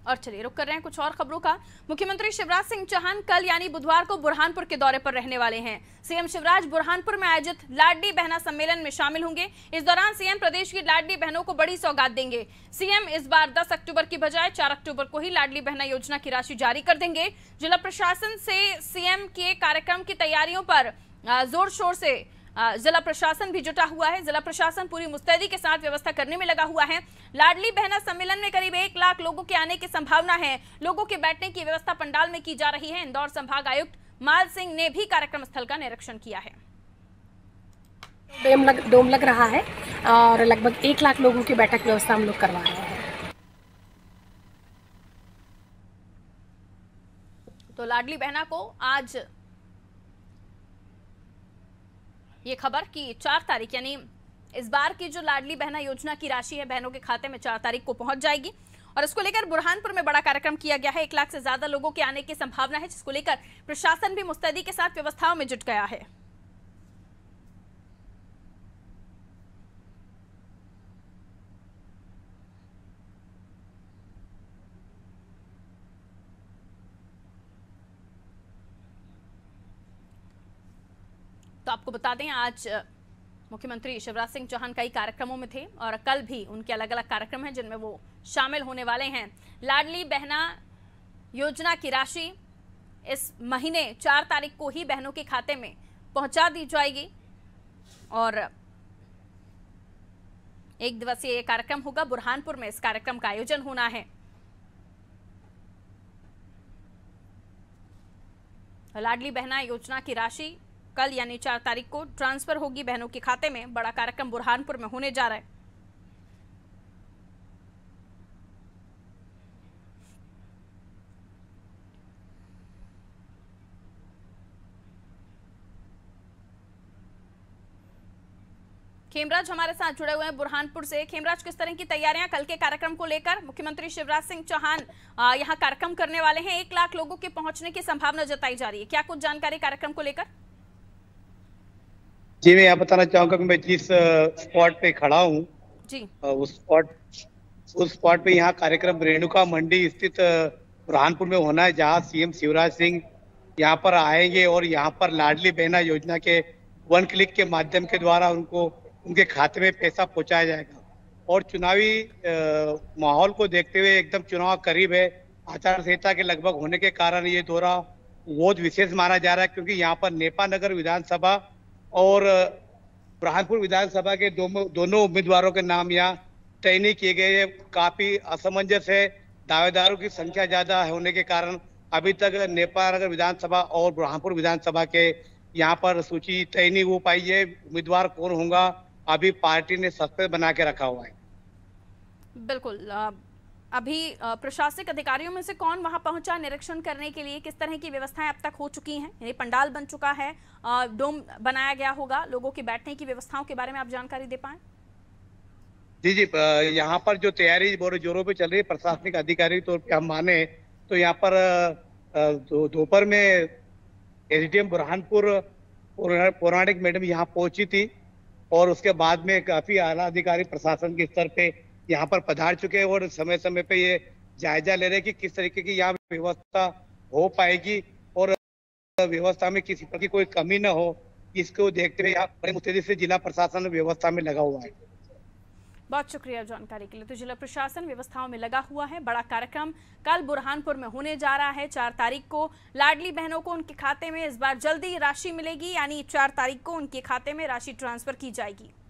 और चलिए रुक कर रहे हैं कुछ और खबरों का। मुख्यमंत्री शिवराज सिंह चौहान कल यानी बुधवार को बुरहानपुर के दौरे पर रहने वाले हैं। सीएम शिवराज बुरहानपुर में आयोजित लाडली बहना सम्मेलन में शामिल होंगे। इस दौरान सीएम प्रदेश की लाडली बहनों को बड़ी सौगात देंगे। सीएम इस बार 10 अक्टूबर की बजाय 4 अक्टूबर को ही लाडली बहना योजना की राशि जारी कर देंगे। जिला प्रशासन से सीएम के कार्यक्रम की तैयारियों पर जोर शोर से जिला प्रशासन भी जुटा हुआ है। जिला प्रशासन पूरी मुस्तैदी के साथ व्यवस्था करने में लगा हुआ है। लाडली बहना सम्मेलन में करीब 1 लाख लोगों के आने की संभावना है। लोगों के बैठने की व्यवस्था पंडाल में की जा रही है। इंदौर संभाग आयुक्त माल सिंह ने भी कार्यक्रम स्थल का निरीक्षण किया है। डोम लग रहा है और लगभग 1 लाख लोगों की बैठक व्यवस्था हम लोग करवा रहे हैं। तो लाडली बहना को आज ये खबर कि 4 तारीख यानी इस बार की जो लाडली बहना योजना की राशि है बहनों के खाते में 4 तारीख को पहुंच जाएगी और इसको लेकर बुरहानपुर में बड़ा कार्यक्रम किया गया है। 1 लाख से ज्यादा लोगों के आने की संभावना है, जिसको लेकर प्रशासन भी मुस्तैदी के साथ व्यवस्थाओं में जुट गया है। तो आपको बता दें आज मुख्यमंत्री शिवराज सिंह चौहान कई कार्यक्रमों में थे और कल भी उनके अलग अलग कार्यक्रम हैं जिनमें वो शामिल होने वाले हैं। लाडली बहना योजना की राशि इस महीने 4 तारीख को ही बहनों के खाते में पहुंचा दी जाएगी और 1 दिवसीय ये कार्यक्रम होगा। बुरहानपुर में इस कार्यक्रम का आयोजन होना है। लाडली बहना योजना की राशि कल यानी 4 तारीख को ट्रांसफर होगी बहनों के खाते में। बड़ा कार्यक्रम बुरहानपुर में होने जा रहा है। खेमराज हमारे साथ जुड़े हुए हैं बुरहानपुर से। खेमराज, किस तरह की तैयारियां कल के कार्यक्रम को लेकर? मुख्यमंत्री शिवराज सिंह चौहान यहां कार्यक्रम करने वाले हैं। 1 लाख लोगों के पहुंचने की संभावना जताई जा रही है, क्या कुछ जानकारी कार्यक्रम को लेकर? जी, मैं यहाँ बताना चाहूंगा कि मैं जिस स्पॉट पे खड़ा हूँ जी, उस स्पॉट पे यहाँ कार्यक्रम रेणुका मंडी स्थित बुरहानपुर में होना है, जहाँ सीएम शिवराज सिंह यहाँ पर आएंगे और यहाँ पर लाडली बहना योजना के 1 क्लिक के माध्यम के द्वारा उनको उनके खाते में पैसा पहुंचाया जाएगा। और चुनावी माहौल को देखते हुए एकदम चुनाव करीब है, आचार संहिता के लगभग होने के कारण ये दौरा बहुत विशेष माना जा रहा है, क्योंकि यहाँ पर नेपानगर विधानसभा और बुरहानपुर विधानसभा के दोनों उम्मीदवारों के नाम यहाँ तय नहीं किए गए। काफी असमंजस है, दावेदारों की संख्या ज्यादा होने के कारण अभी तक नेपानगर विधानसभा और बुरहानपुर विधानसभा के यहाँ पर सूची तय नहीं हो पाई है। उम्मीदवार कौन होगा अभी पार्टी ने सस्पेंस बना के रखा हुआ है। बिल्कुल। अभी प्रशासनिक अधिकारियों में से कौन वहां पहुंचा निरीक्षण करने के लिए? किस तरह की व्यवस्थाएं अब तक हो चुकी हैं? यानी पंडाल बन चुका है, डोम बनाया गया होगा, लोगों के बैठने की व्यवस्थाओं के बारे में आप जानकारी दे पाएं? जी, यहाँ पर जो तैयारी बड़े जोरों पे चल रही है, प्रशासनिक अधिकारी तौर पे हम माने तो यहाँ पर दोपहर में एसडीएम बुरहानपुर पौराणिक मैडम यहाँ पहुंची थी और उसके बाद में काफी आला अधिकारी प्रशासन के स्तर पे यहाँ पर पधार चुके हैं और समय समय पे ये जायजा ले रहे हैं कि किस तरीके की यहाँ व्यवस्था हो पाएगी और व्यवस्था में किसी प्रकार की कोई कमी न हो। इसको देखते हुए यहाँ बड़ी मुस्तैदी से जिला प्रशासन व्यवस्था में लगा हुआ है। बहुत शुक्रिया जानकारी के लिए। तो जिला प्रशासन व्यवस्थाओं में लगा हुआ है। बड़ा कार्यक्रम कल बुरहानपुर में होने जा रहा है। 4 तारीख को लाडली बहनों को उनके खाते में इस बार जल्दी राशि मिलेगी, यानी 4 तारीख को उनके खाते में राशि ट्रांसफर की जाएगी।